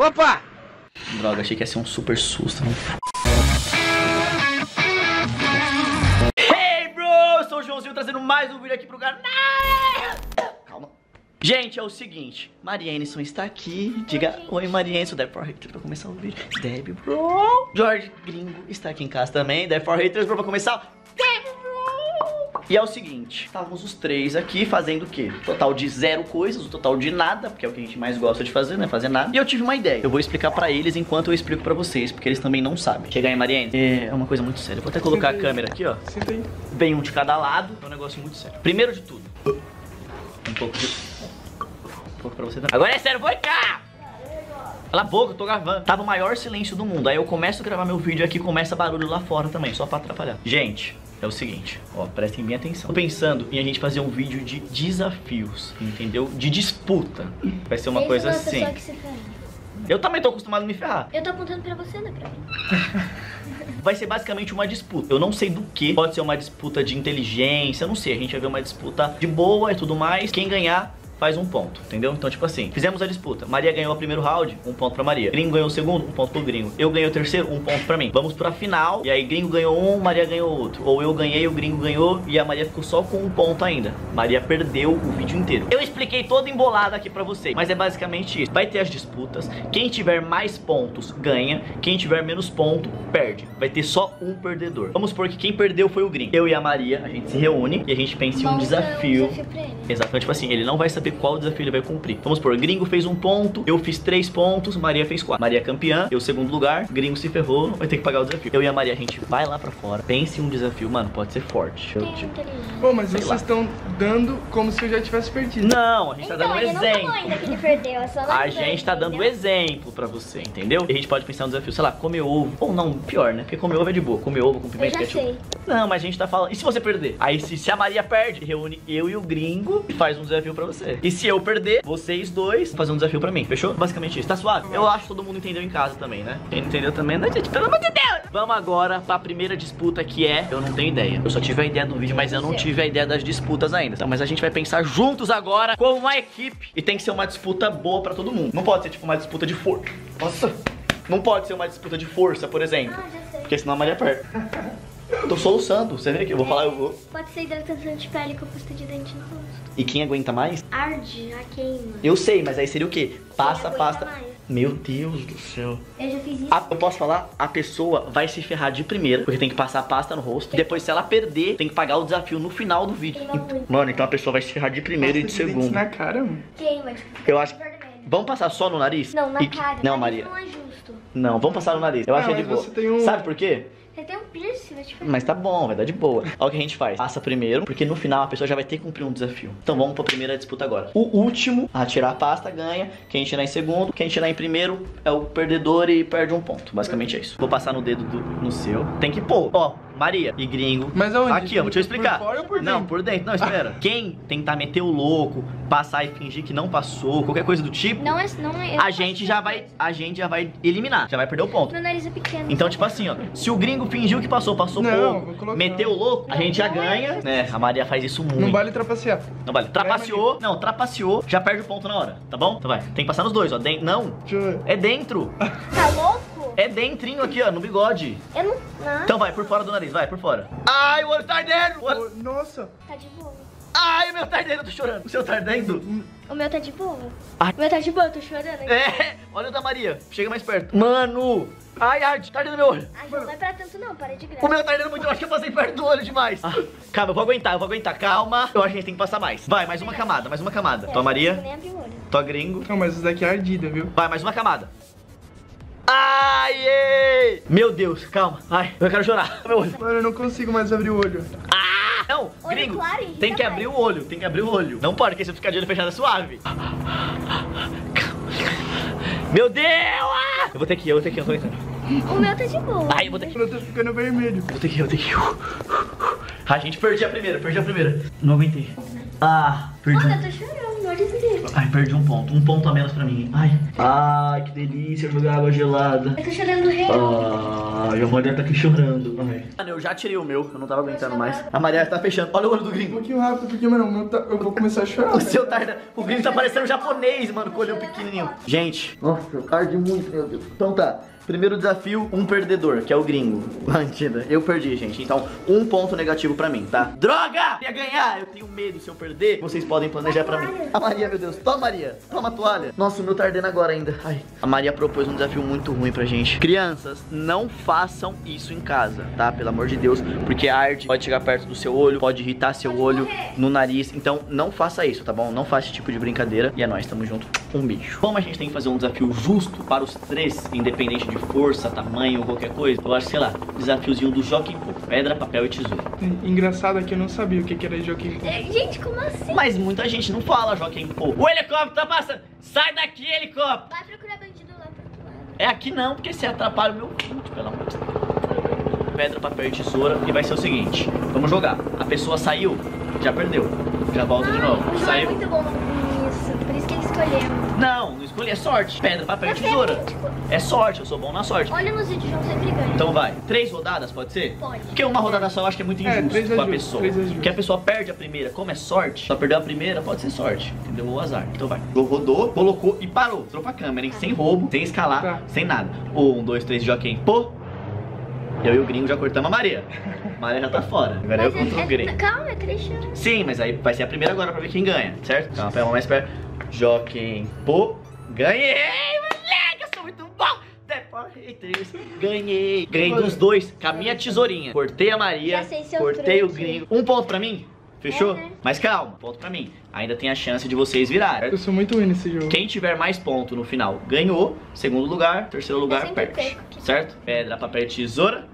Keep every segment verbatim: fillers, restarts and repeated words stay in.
Opa! Droga, achei que ia ser um super susto, né? Hey, bro! Eu sou o Joãozinho trazendo mais um vídeo aqui pro canal. Calma. Gente, é o seguinte, Maria Anderson está aqui. Diga oi, Maria Anderson, Dev for Haters pra começar o vídeo. Deb, bro. Jorge Gringo está aqui em casa também. Dev for Haters, bro, pra começar. Deb, bro. E é o seguinte, estávamos os três aqui fazendo o quê? Total de zero coisas, o total de nada, porque é o que a gente mais gosta de fazer, né? Fazer nada. E eu tive uma ideia. Eu vou explicar pra eles enquanto eu explico pra vocês, porque eles também não sabem. Chegar em Maria Anderson é uma coisa muito séria. Eu vou até colocar a câmera aqui, ó. Senta aí. Bem um de cada lado. É um negócio muito sério. Primeiro de tudo, um pouco de... Um pouco pra você também. Agora é sério, vou cá! Cala a boca, eu tô gravando. Tava o maior silêncio do mundo. Aí eu começo a gravar meu vídeo aqui e começa barulho lá fora também, só pra atrapalhar. Gente, é o seguinte, ó, prestem bem atenção. Tô pensando em a gente fazer um vídeo de desafios, entendeu? De disputa. Vai ser uma Esse coisa é uma assim. pessoa que se ferra. Eu também tô acostumado a me ferrar. Eu tô apontando pra você, né, pra mim. Vai ser basicamente uma disputa. Eu não sei do que. Pode ser uma disputa de inteligência, eu não sei. A gente vai ver uma disputa de boa e tudo mais. Quem ganhar faz um ponto, entendeu? Então, tipo assim, fizemos a disputa. Maria ganhou o primeiro round, um ponto pra Maria. Gringo ganhou o segundo, um ponto pro Gringo. Eu ganhei o terceiro, um ponto pra mim. Vamos pra final, e aí Gringo ganhou um, Maria ganhou outro. Ou eu ganhei, o Gringo ganhou, e a Maria ficou só com um ponto ainda. Maria perdeu o vídeo inteiro. Eu expliquei toda embolada aqui pra vocês, mas é basicamente isso. Vai ter as disputas, quem tiver mais pontos ganha, quem tiver menos ponto perde. Vai ter só um perdedor. Vamos supor que quem perdeu foi o Gringo. Eu e a Maria, a gente se reúne e a gente pensa em um Vamos desafio. dar um desafio pra ele. Exatamente, tipo assim, ele não vai saber qual desafio ele vai cumprir. Vamos supor, Gringo fez um ponto, eu fiz três pontos, Maria fez quatro. Maria é campeã, eu segundo lugar, Gringo se ferrou, vai ter que pagar o desafio. Eu e a Maria, a gente vai lá pra fora, pense em um desafio, mano, pode ser forte. Eu, Tem tipo... inteligência. Bom, mas Sei vocês lá. estão dando como se eu já tivesse perdido. Não, a gente tá Então, dando um ele não falou exemplo. ainda que ele perdeu, é só A lembrando, gente tá dando entendeu? exemplo pra você, entendeu? E a gente pode pensar um desafio, sei lá, comer ovo. Ou não, pior, né? Porque comer ovo é de boa. Comer ovo com pimenta Eu já ketchup. sei. Não, mas a gente tá falando. E se você perder? Aí se, se a Maria perde, reúne eu e o Gringo e faz um desafio pra você. E se eu perder, vocês dois vão fazer um desafio pra mim. Fechou? Basicamente isso. Tá suave? Eu acho que todo mundo entendeu em casa também, né? Quem não entendeu também, né, gente? Pelo amor de Deus! Vamos agora pra primeira disputa, que é... Eu não tenho ideia. Eu só tive a ideia do vídeo, mas eu não tive a ideia das disputas ainda. Então, mas a gente vai pensar juntos agora como uma equipe. E tem que ser uma disputa boa pra todo mundo. Não pode ser tipo uma disputa de força. Nossa! Não pode ser uma disputa de força, por exemplo. Ah, já sei. Porque senão a Maria perde. Eu tô soluçando. Você vê que eu vou falar, eu vou... Pode ser hidratação de pele com pasta de dente no rosto. E quem aguenta mais? Arde, já queima. Eu sei, mas aí seria o quê? Passa, aguenta pasta. mais. Meu Deus do céu. Eu já fiz isso. A- eu posso falar? A pessoa vai se ferrar de primeira, porque tem que passar a pasta no rosto. Depois, se ela perder, tem que pagar o desafio no final do vídeo. Queima muito. Mano, então a pessoa vai se ferrar de primeira e de Pasta dente segunda. na cara, mano. Queima, tipo, Eu acho- vermelho. Vamos passar só no nariz? Não, na E- cara. Não, Nariz Maria. Não é justo. Não, vamos passar no nariz. Eu Ah, acho que é de mas boa. você tem um- Sabe por quê? Você tem um piercing, vai te ferrar. Mas tá bom, vai dar de boa. Olha o que a gente faz. Passa primeiro, porque no final a pessoa já vai ter que cumprir um desafio. Então vamos pra primeira disputa agora. O último a tirar a pasta ganha. Quem tirar em segundo, quem tirar em primeiro é o perdedor e perde um ponto. Basicamente é isso. Vou passar no dedo do, no seu. Tem que pôr. Ó, Maria e Gringo. Mas aonde? Aqui, ó, deixa eu explicar. Por fora ou por Não, dentro? por dentro. Não, espera. Quem tentar meter o louco, passar e fingir que não passou, qualquer coisa do tipo, Não é, não é. eu a não gente faço já essas vai, coisas. a gente já vai eliminar. Já vai perder o ponto. Meu nariz é pequeno. Então, tipo assim, ó, se o Gringo fingiu que passou, passou Não, vou pouco, colocar. meteu o louco, a Não, gente já não é ganha, né? A Maria faz isso muito. Não vale trapacear. Não vale. Trapaceou, não, trapaceou, já perde o ponto na hora, tá bom? Então vai, tem que passar nos dois, ó. Den- não, Deixa eu ver. é dentro. Tá louco? É dentrinho aqui, ó, no bigode. Eu não. Não. Então vai, por fora do nariz, vai, por fora. Ai, o olho tá ardendo! O olho- Ô, Nossa. Tá de boa. Ai, o meu tá ardendo, eu tô chorando. O seu tá ardendo? O meu tá de boa. Ai. O meu tá de boa, eu tô chorando aqui. É, olha o da Maria, chega mais perto. Mano, ai, arde, tá ardendo meu olho. Ai, não vai pra tanto não, para de graça. O meu tá ardendo muito, eu acho que eu passei perto do olho demais. Ah, calma, eu vou aguentar, eu vou aguentar, calma. Eu acho que a gente tem que passar mais. Vai, mais uma camada, mais uma camada. Tua Maria, Nem abri o olho. tua Gringo. Não, mas isso daqui é ardida, viu? Vai, mais uma camada. Ai, ei. Meu Deus, calma. Ai, eu quero chorar. Meu olho. Mano, eu não consigo mais abrir o olho. Ah, não, Olho Gringo, claro, irrita tem que mais. abrir o olho, tem que abrir o olho. Não pode, porque se eu ficar de olho fechado é suave. Meu Deus! Ah! Eu vou ter que ir, eu vou ter que ir, eu tô entrando. O meu tá de boa. Ai, eu vou ter que ir. Eu tô ficando vermelho. Eu vou ter que ir, eu vou ter que ir. A gente perdi a primeira, perdi a primeira. Não aguentei. Ah, perdi. Olha, eu tô chorando. amor de Deus. Ai, perdi um ponto. Um ponto a menos pra mim. Ai, ai, que delícia jogar água gelada. Eu tô chorando real. Ai, a Maria tá aqui chorando. Ai. Mano, eu já tirei o meu, eu não tava aguentando mais. A Maria tá fechando. Olha o olho do Um gringo. pouquinho rápido, porque, mano, o meu tá... eu vou começar a chorar. O seu tarda. O gringo tá parecendo um japonês, mano, com o olho pequenininho. Gente, nossa, tarde muito, meu Deus. Então tá. Primeiro desafio, um perdedor, que é o gringo. Mentira, eu perdi, gente. Então, um ponto negativo pra mim, tá? Droga! Eu ia ganhar! Eu tenho medo, se eu perder, vocês podem planejar pra mim. A Maria, meu Deus. Toma, Maria. Toma a toalha. Nossa, o meu tá ardendo agora ainda. Ai. A Maria propôs um desafio muito ruim pra gente. Crianças, não façam isso em casa, tá? Pelo amor de Deus. Porque arde, pode chegar perto do seu olho, pode irritar seu olho no nariz. Então, não faça isso, tá bom? Não faça esse tipo de brincadeira. E é nóis, tamo junto. Um beijo. Como a gente tem que fazer um desafio justo para os três, independente de força, tamanho ou qualquer coisa, eu acho, sei lá, desafiozinho do Joaquim Pô. Pedra, papel e tesoura. Engraçado é que eu não sabia o que que era Joaquim Pô. É, gente, como assim? Mas muita gente não fala Joaquim Pô. O helicóptero tá passando. Sai daqui, helicóptero. Vai procurar bandido lá pro outro lado. É aqui não, porque você atrapalha o meu fute, pelo amor de Deus. Pedra, papel e tesoura. E vai ser o seguinte, vamos jogar. A pessoa saiu, já perdeu. Já volta de novo. O João é Saiu. muito bom nisso, por isso que ele escolheu. Não, não escolhi, é sorte. Pedra, papel e Você tesoura. é tipo- É sorte, eu sou bom na sorte. Olha nos vídeos, o João sempre ganha. Então vai. Três rodadas, pode ser? Pode. Porque uma rodada só eu acho que é muito É, injusto três é com a justo, pessoa. três é justo. Porque a pessoa perde a primeira. Como é sorte, só perdeu a primeira, pode ser sorte. Entendeu? O azar. Então vai. Rodou, colocou e parou. Trocou a câmera, hein? Sem roubo, sem escalar, Tá. sem nada. Um, dois, três, Joaquim. Pô. Eu e o gringo já cortamos a Maria. A Maria já tá fora. Agora eu Mas contra é- o gringo. é- Calma, é triste. Sim, mas aí vai ser a primeira agora pra ver quem ganha, certo? Calma, pega mais perto. Joaquim. Pô. Ganhei, moleque! Eu sou muito bom! Haters. Ganhei. Ganhei dos dois com a minha tesourinha. Cortei a Maria, Já sei seu cortei o truque. gringo. Um ponto pra mim? Fechou? É, né? Mas calma, ponto pra mim. Ainda tem a chance de vocês virarem. Eu sou muito ruim nesse jogo. Quem tiver mais ponto no final ganhou. Segundo lugar, terceiro lugar, sempre perde. perco. Certo? Pedra, papel e tesoura.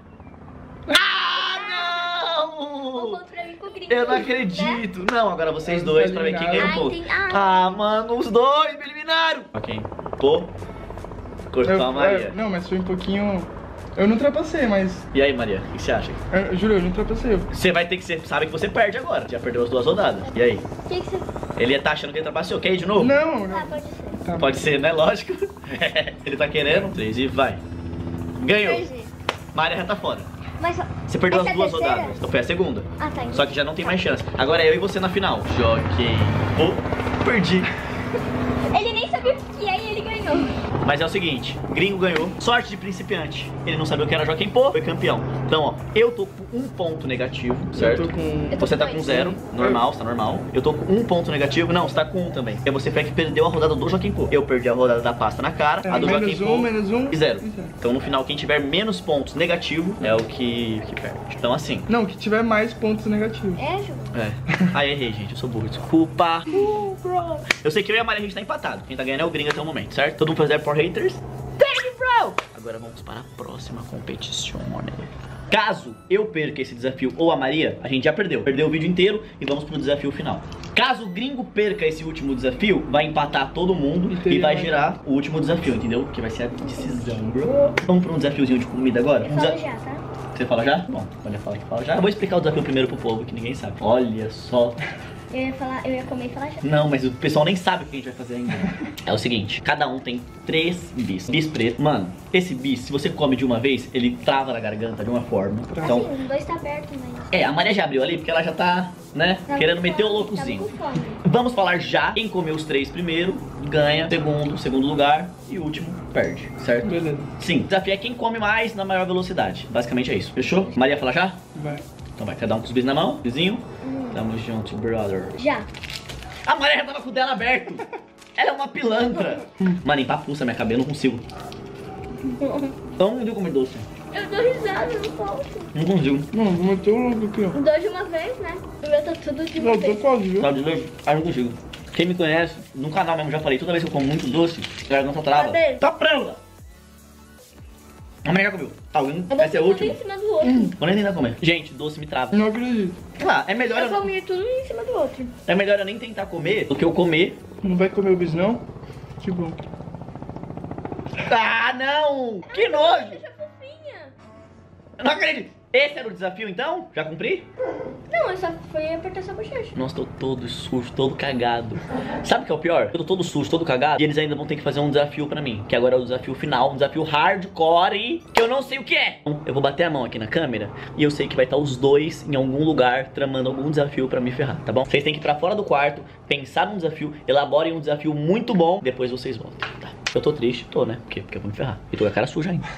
Ah, Um não! ponto pra mim com o gringo. Eu não Né? acredito. Não, agora vocês Eu dois tô pra ver quem eliminado. ganhou um Ai, pouco. tem- ah. Ah, mano, os dois me eliminaram. Ok. Pô. Cortou Eu- a Maria. é, não, mas foi um pouquinho... Eu não ultrapassei, mas... E aí, Maria, o que você acha? Eu, eu juro, eu não ultrapassei. Eu- Você vai ter que ser. Sabe que você perde agora. Já perdeu as duas rodadas. E aí? O que, que você. Ele tá achando que ele trapaceou. Quer ir de novo? Não, Ah, não. pode ser. Tá. Pode ser, né? Lógico. Ele tá querendo. Três e vai. Ganhou. Perdi. Maria já tá fora. Mas só. Você perdeu Essa as é a duas terceira? rodadas. Então foi a segunda. Ah, tá. Só que já não tem mais chance. Agora é eu e você na final. Joguei. Oh, perdi. Ele nem sabia o que é e ele ganhou. Mas é o seguinte, gringo ganhou, sorte de principiante. Ele não sabia o que era Joaquim Pô, foi campeão. Então, ó, eu tô com um ponto negativo, certo? Eu tô com... Eu tô Você tá com com dois. zero, normal, você tá normal. Eu tô com um ponto negativo, não, você tá com um também. Porque você foi que perdeu a rodada do Joaquim Pô. Eu perdi a rodada da pasta na cara, É, a do menos Joaquim um, Pô menos um e zero. e zero. Então no final, quem tiver menos pontos negativo é o que, que perde. Então assim, Não, que tiver mais pontos negativos. É, Ju? é. Aí errei, gente, eu sou burro, desculpa. Uh, bro. Eu sei que eu e a Maria a gente tá empatado. Quem tá ganhando é o gringo até o momento, certo? Todo mundo faz zero por haters. Thank you, bro! Agora vamos para a próxima competição, né? Caso eu perca esse desafio ou a Maria, a gente já perdeu. Perdeu o vídeo inteiro e vamos pro desafio final. Caso o gringo perca esse último desafio, vai empatar todo mundo Entendi. e vai gerar o último desafio, entendeu? Que vai ser a decisão, bro. Vamos pra um desafiozinho de comida agora? Eu Um falo desa- já, tá? Você fala já? Bom, quando eu falo que fala já. Eu vou explicar o desafio primeiro pro povo, que ninguém sabe. Olha só. Eu ia falar, eu ia comer e falar já. Não, mas o pessoal nem sabe o que a gente vai fazer ainda. É o seguinte, cada um tem três bis. Bis preto. Mano, esse bis, se você come de uma vez, ele trava na garganta de uma forma. Então, Assim, os dois tá aberto, mas. é, a Maria já abriu ali porque ela já tá, né, Tava querendo com meter o fome, loucozinho. tava com fome. Vamos falar já. Quem comer os três primeiro, ganha. Segundo, segundo lugar. E o último, perde, certo? Beleza. Sim, o desafio é quem come mais na maior velocidade. Basicamente é isso. Fechou? Maria, fala já? Vai. Então vai, cada um com os bis na mão. Bizinho. Hum. Tamo junto, brother. Já. A Maria já tava com o dela aberto. Ela é uma pilantra. Mano, empapuça minha cabeça, eu não consigo. Então não deu comer doce. Eu dou risada, eu não posso. Não consigo. Mano, vou meter o louco aqui, ó. Dou de uma vez, né? O meu tá tudo de uma Não, tô vez. quase, viu? Sabe de doce? Ah, não consigo. Quem me conhece, no canal mesmo já falei, toda vez que eu como muito doce, a garganta trava. Cadê? Tá pronta! A Maria já comeu. Alguém? Eu vou Essa é a tudo última? em cima do outro. Vou nem tentar comer. Gente, doce me trava. Não acredito. Claro, é melhor, Eu eu não, comi tudo em cima do outro. é melhor eu nem tentar comer do que eu comer. Não vai comer o bis, não? Que bom. Ah, não! Que nojo! Deixa fofinha. Eu não acredito! Esse era o desafio, então? Já cumpri? Não, eu só fui apertar sua bochecha. Nossa, tô todo sujo, todo cagado. Sabe o que é o pior? Eu tô todo sujo, todo cagado. E eles ainda vão ter que fazer um desafio pra mim. Que agora é o desafio final, um desafio hardcore. Que eu não sei o que é. Eu vou bater a mão aqui na câmera. E eu sei que vai estar os dois em algum lugar tramando algum desafio pra me ferrar, tá bom? Vocês têm que ir pra fora do quarto, pensar num desafio, elaborem um desafio muito bom. Depois vocês voltam, tá? Eu tô triste, tô, né? Por quê? Porque eu vou me ferrar. E tô com a cara suja ainda.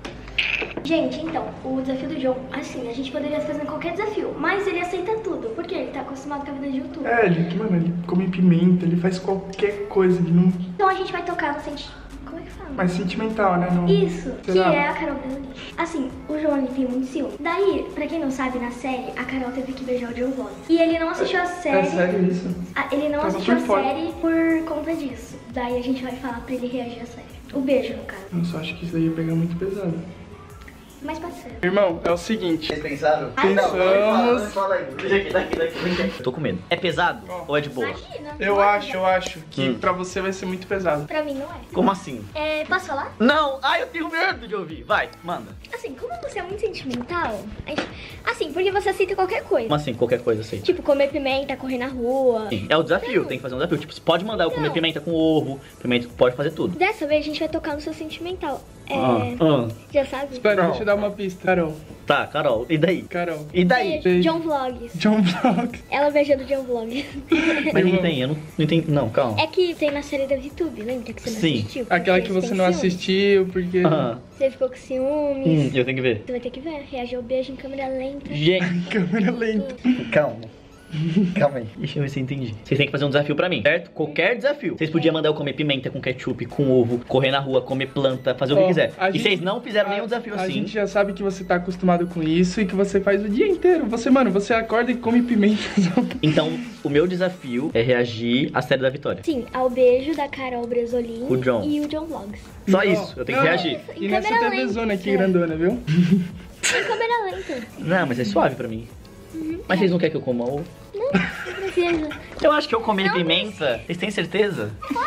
Gente, então, o desafio do João, assim, a gente poderia fazer qualquer desafio, mas ele aceita tudo, porque ele tá acostumado com a vida de YouTube. É, ele, mano, ele come pimenta, ele faz qualquer coisa, ele não... Então a gente vai tocar no senti... Como é que fala? mais sentimental, né? Não... Isso, que Será? é a Carol Brasoli. Assim, o João ele tem muito ciúme. Daí, pra quem não sabe, na série, a Carol teve que beijar o John Vlog. E ele não assistiu a série... É sério isso? Ah, ele não Tava assistiu a por fora. série por conta disso. Daí a gente vai falar pra ele reagir à série. O beijo, no caso. Eu só acho que isso aí ia pegar muito pesado. Mas pode ser. Irmão, é o seguinte. Vocês pensaram? Pensamos... Fala aí. Daqui, daqui, daqui. Eu tô com medo. É pesado ou é de boa? Imagina. Eu pode, acho, eu acho que Hum. pra você vai ser muito pesado. Pra mim não é. Como assim? É, posso falar? Não! Ai, eu tenho medo de ouvir. Vai, manda. Assim, como você é muito sentimental, a gente... assim, porque você aceita qualquer coisa. Como assim? Qualquer coisa assim. Tipo, comer pimenta, correr na rua. Sim, é o desafio, tem que fazer um desafio. Tipo, você pode mandar eu comer Não. pimenta com ovo, pimenta pode fazer tudo. Dessa vez a gente vai tocar no seu sentimental. É. Ah, ah. Já sabe? Espera, Não. deixa eu dar uma pista. Carol, Tá, Carol, e daí? Carol. E daí? Beijo. John Vlogs. John Vlogs. Ela beijando John Vlogs. Mas não tem, eu não, não entendi. Não, calma. É que tem na série da YouTube, lembra que você não Sim. assistiu? Aquela Porque que você tem não ciúmes. assistiu, porque... Ah, Você ficou com ciúmes. hum, eu tenho que ver. Você vai ter que ver. Reagir ao beijo em câmera lenta. Gente, Câmera lenta. calma. Calma aí. Deixa eu ver se eu entendi. Vocês têm que fazer um desafio pra mim, certo? Qualquer desafio. Vocês podiam mandar eu comer pimenta com ketchup, com ovo, correr na rua, comer planta, fazer o que Ó, quiser. a E gente- vocês não fizeram nenhum desafio A assim. gente já sabe que você tá acostumado com isso e que você faz o dia inteiro. Você, mano, você acorda e come pimenta. Então, o meu desafio é reagir à série da Vitória. Sim, ao beijo da Carol Bresolin O John. e o John Vlogs. Só Não, isso, eu tenho que não. reagir. E Em nessa câmera T V zona lenta. aqui, grandona, viu? Em câmera lenta. Não, mas é suave pra mim. Mas vocês não querem que eu coma ovo? Não precisa. Eu acho que eu comer Não, pimenta. Vocês têm certeza?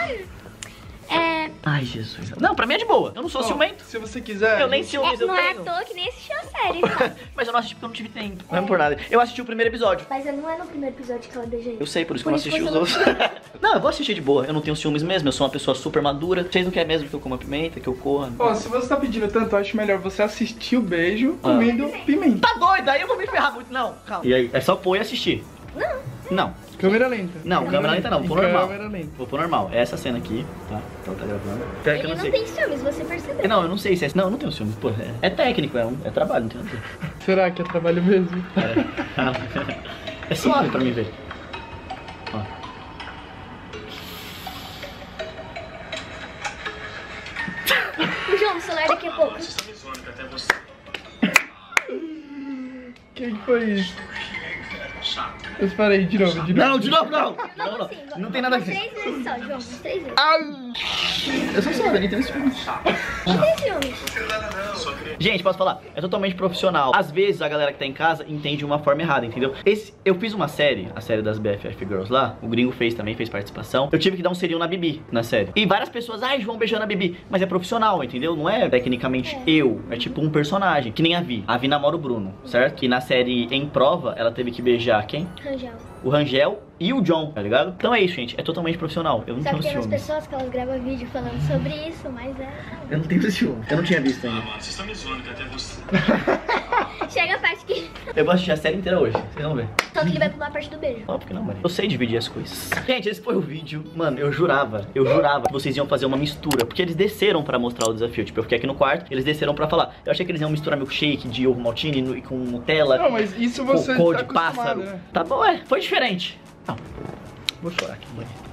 É, Ai, Jesus. Não, pra mim é de boa. Eu não sou Ó, ciumento. Se você quiser... Eu nem é, ciúmes eu não é à tenho. toa que nem assistiu a série, sabe? Mas eu não assisti porque eu não tive tempo. Não é por nada. Eu assisti o primeiro episódio. Mas não é no primeiro episódio que ela beija ele. Eu sei, por isso que Por eu não isso assisti os você outros. Não, eu vou assistir de boa. Eu não tenho ciúmes mesmo. Eu sou uma pessoa super madura. Vocês não querem mesmo que eu coma pimenta, que eu corra? Ó, se você tá pedindo tanto, eu acho melhor você assistir o beijo Ah. comendo pimenta. Tá doido? Aí eu vou me ferrar muito. Não, calma. E aí? É só pôr e assistir. Não. Não. Câmera lenta. Não, câmera lenta não. Vou pôr normal. Câmera lenta. Vou pôr normal. É essa cena aqui, tá? Então tá gravando. Pior que eu Ele não não sei. tem ciúmes, você percebeu. Não, eu não sei se é. Não, eu não tenho ciúmes. Pô, é, é técnico, é, um, é trabalho, não tem nada a ver. Será que é trabalho mesmo? É, é suave pra mim ver. Ó. O João, o celular daqui a pouco. Quem que foi isso? Espera aí, de novo, de novo. Não, de novo não! De novo Não, não. sim, Não tem nada a Três ver. vezes só, João. Três vezes. Eu sou suave, eu nem tenho ciúmes. Não tem ciúmes. Gente, posso falar? É totalmente profissional. Às vezes a galera que tá em casa entende de uma forma errada, entendeu? Esse, eu fiz uma série, a série das B F F Girls lá. O gringo fez também, fez participação. Eu tive que dar um selinho na Bibi na série. E várias pessoas, ai, João beijando a Bibi. Mas é profissional, entendeu? Não é tecnicamente É. eu. É tipo um personagem. Que nem a Vi. A Vi namora o Bruno, certo? E na série Em Prova, ela teve que beijar quem? Rangel. O Rangel e o John, tá ligado? Então é isso, gente. É totalmente profissional. Eu não Só que tenho tem umas ciúmes. pessoas que elas gravam vídeo falando sobre isso, mas é... Eu não tenho ciúmes. Eu não tinha visto ainda. Mano, vocês estão me zoando que até você. Chega a parte que... Eu vou assistir a série inteira hoje. Vocês vão ver. Só que ele vai pular a parte do beijo. Óbvio que não, Maria. Eu sei dividir as coisas. Gente, esse foi o vídeo. Mano, eu jurava, eu jurava que vocês iam fazer uma mistura. Porque eles desceram pra mostrar o desafio. Tipo, eu fiquei aqui no quarto, eles desceram pra falar. Eu achei que eles iam misturar milkshake de ovo maltine no- e com Nutella. Não, mas isso você cocô tá de pássaro. acostumado, né? Tá bom, é. Foi diferente. Não. Vou chorar aqui, mãe.